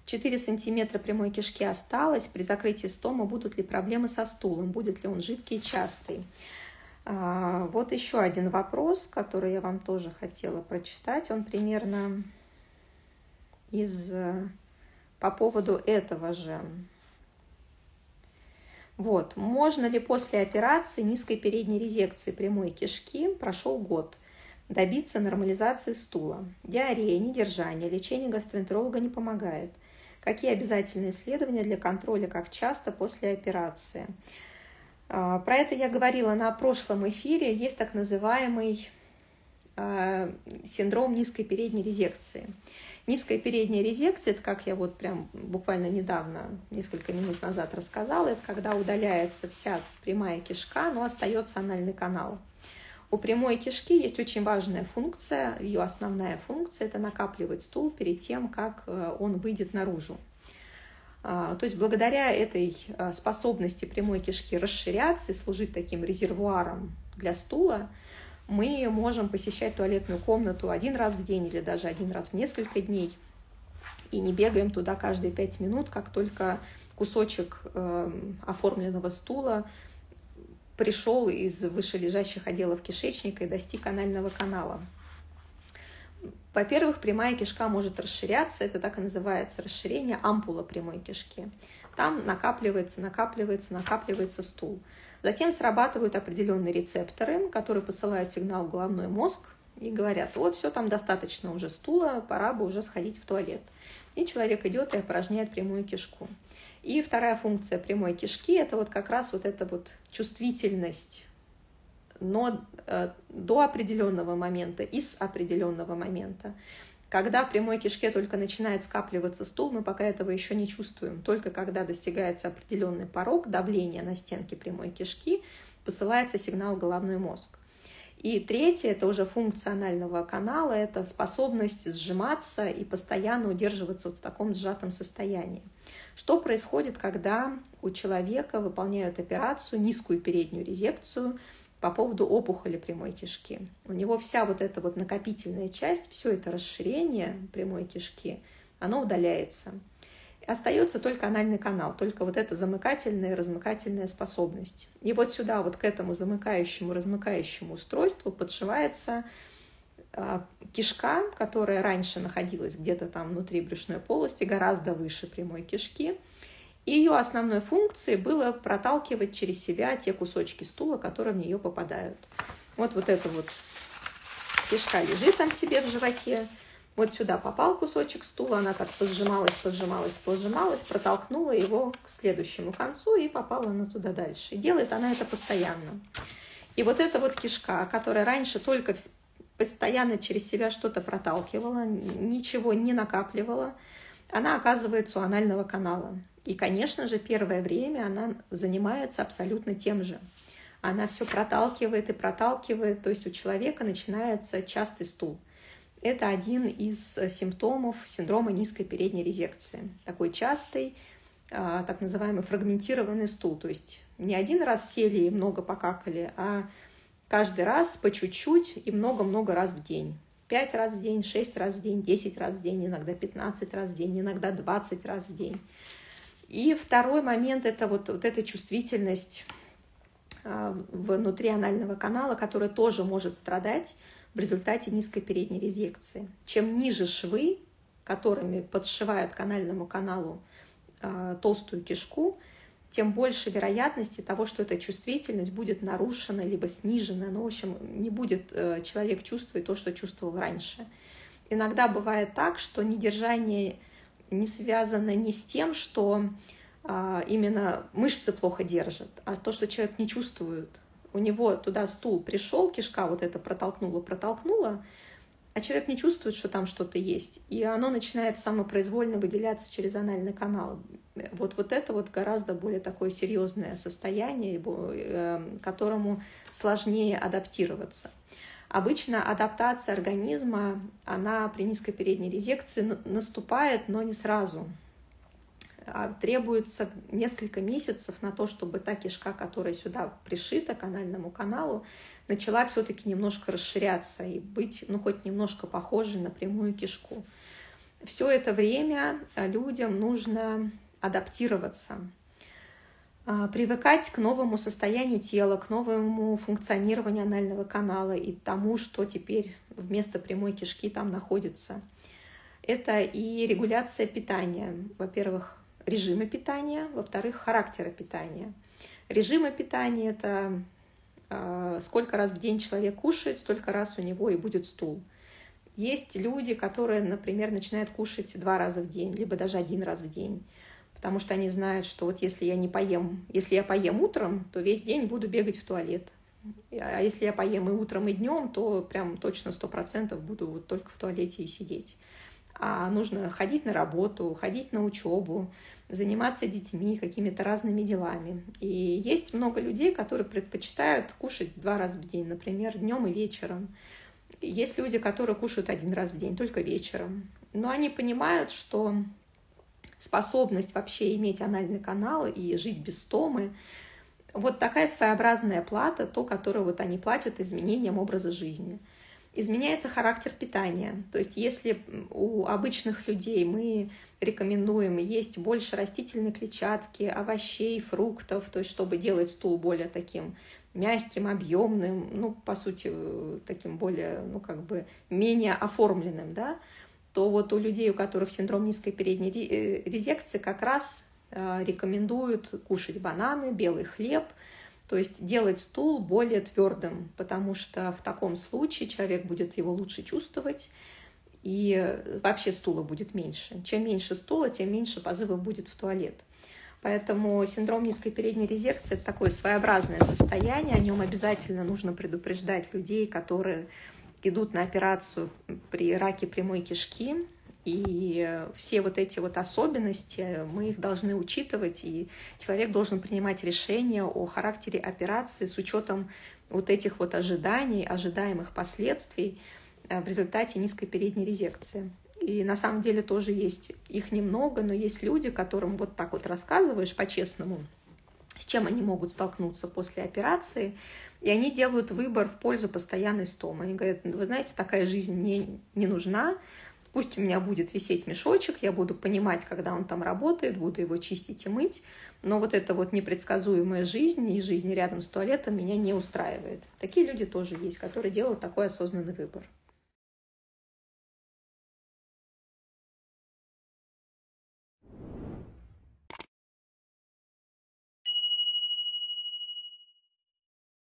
4 сантиметра прямой кишки осталось. При закрытии стома будут ли проблемы со стулом? Будет ли он жидкий и частый? Вот еще один вопрос, который я вам тоже хотела прочитать. Он примерно по поводу этого же. Вот. Можно ли после операции низкой передней резекции прямой кишки, прошел год, добиться нормализации стула? Диарея, недержание, лечение гастроэнтеролога не помогает. Какие обязательные исследования для контроля, как часто после операции? Про это я говорила на прошлом эфире. Есть так называемый синдром низкой передней резекции. Низкая передняя резекция, это, как я вот прям буквально недавно, несколько минут назад рассказала, это когда удаляется вся прямая кишка, но остается анальный канал. У прямой кишки есть очень важная функция, ее основная функция – это накапливать стул перед тем, как он выйдет наружу. То есть благодаря этой способности прямой кишки расширяться и служить таким резервуаром для стула, мы можем посещать туалетную комнату 1 раз в день или даже 1 раз в несколько дней и не бегаем туда каждые 5 минут, как только кусочек оформленного стула пришел из вышележащих отделов кишечника и достиг анального канала. Во-первых, прямая кишка может расширяться, это так и называется расширение ампула прямой кишки. Там накапливается стул. Затем срабатывают определенные рецепторы, которые посылают сигнал в головной мозг и говорят: вот все, там достаточно уже стула, пора бы уже сходить в туалет. И человек идет и опорожняет прямую кишку. И вторая функция прямой кишки – это вот как раз вот эта вот чувствительность, но до определенного момента и с определенного момента. Когда в прямой кишке только начинает скапливаться стул, мы пока этого еще не чувствуем. Только когда достигается определенный порог давления на стенки прямой кишки, посылается сигнал в головной мозг. И третье – это уже функция анального канала, это способность сжиматься и постоянно удерживаться вот в таком сжатом состоянии. Что происходит, когда у человека выполняют операцию, низкую переднюю резекцию, по поводу опухоли прямой кишки? У него вся вот эта вот накопительная часть, все это расширение прямой кишки, оно удаляется. Остается только анальный канал, только вот эта замыкательная и размыкательная способность. И вот сюда, вот к этому замыкающему, размыкающему устройству подшивается кишка, которая раньше находилась где-то там внутри брюшной полости, гораздо выше прямой кишки. И ее основной функцией было проталкивать через себя те кусочки стула, которые в нее попадают. Вот эта вот кишка лежит там себе в животе. Вот сюда попал кусочек стула, она так пожималась, протолкнула его к следующему концу и попала она туда дальше. И делает она это постоянно. И вот эта вот кишка, которая раньше только постоянно через себя что-то проталкивала, ничего не накапливала, она оказывается у анального канала. И, конечно же, первое время она занимается абсолютно тем же. Она все проталкивает и проталкивает, то есть у человека начинается частый стул. Это один из симптомов синдрома низкой передней резекции. Такой частый, так называемый фрагментированный стул. То есть не один раз сели и много покакали, а каждый раз по чуть-чуть и много-много раз в день. 5 раз в день, 6 раз в день, 10 раз в день, иногда 15 раз в день, иногда 20 раз в день. И второй момент – это вот эта чувствительность внутри анального канала, которая тоже может страдать в результате низкой передней резекции. Чем ниже швы, которыми подшивают к анальному каналу толстую кишку, тем больше вероятности того, что эта чувствительность будет нарушена либо снижена. Ну, в общем, не будет человек чувствовать то, что чувствовал раньше. Иногда бывает так, что недержание не связано не с тем, что именно мышцы плохо держат, а то, что человек не чувствует. У него туда стул пришел, кишка вот это протолкнула, а человек не чувствует, что там что-то есть. И оно начинает самопроизвольно выделяться через анальный канал. Вот это вот гораздо более такое серьезное состояние, к которому сложнее адаптироваться. Обычно адаптация организма, она при низкой передней резекции наступает, но не сразу. Требуется несколько месяцев на то, чтобы та кишка, которая сюда пришита к анальному каналу, начала все-таки немножко расширяться и быть, хоть немножко похожей на прямую кишку. все это время людям нужно адаптироваться, привыкать к новому состоянию тела, к новому функционированию анального канала и тому, что теперь вместо прямой кишки там находится. Это и регуляция питания. Во-первых, режима питания, во-вторых, характера питания. Режима питания – это сколько раз в день человек кушает, столько раз у него и будет стул. Есть люди, которые, например, начинают кушать 2 раза в день, либо даже 1 раз в день, потому что они знают, что вот если я поем утром, то весь день буду бегать в туалет. А если я поем и утром, и днем, то прям точно 100% буду вот только в туалете и сидеть. А нужно ходить на работу, ходить на учебу, заниматься детьми, какими-то разными делами. И есть много людей, которые предпочитают кушать 2 раза в день, например, днем и вечером. Есть люди, которые кушают 1 раз в день, только вечером. Но они понимают, что способность вообще иметь анальный канал и жить без стомы – вот такая своеобразная плата, то, которую вот они платят изменением образа жизни. Изменяется характер питания. То есть если у обычных людей мы рекомендуем есть больше растительной клетчатки, овощей, фруктов, то есть чтобы делать стул более таким мягким, объемным, ну, по сути, таким более, ну, как бы менее оформленным, да, то вот у людей, у которых синдром низкой передней резекции, как раз рекомендуют кушать бананы, белый хлеб, то есть делать стул более твердым, потому что в таком случае человек будет его лучше чувствовать, и вообще стула будет меньше. Чем меньше стула, тем меньше позывов будет в туалет. Поэтому синдром низкой передней резекции – это такое своеобразное состояние, о нем обязательно нужно предупреждать людей, которые идут на операцию при раке прямой кишки. И все вот эти вот особенности, мы их должны учитывать, и человек должен принимать решение о характере операции с учетом вот этих вот ожиданий, ожидаемых последствий в результате низкой передней резекции. И на самом деле тоже есть, их немного, но есть люди, которым вот так вот рассказываешь по-честному, с чем они могут столкнуться после операции, и они делают выбор в пользу постоянной стомы. Они говорят: вы знаете, такая жизнь мне не нужна, пусть у меня будет висеть мешочек, я буду понимать, когда он там работает, буду его чистить и мыть, но вот эта вот непредсказуемая жизнь и жизнь рядом с туалетом меня не устраивает. Такие люди тоже есть, которые делают такой осознанный выбор.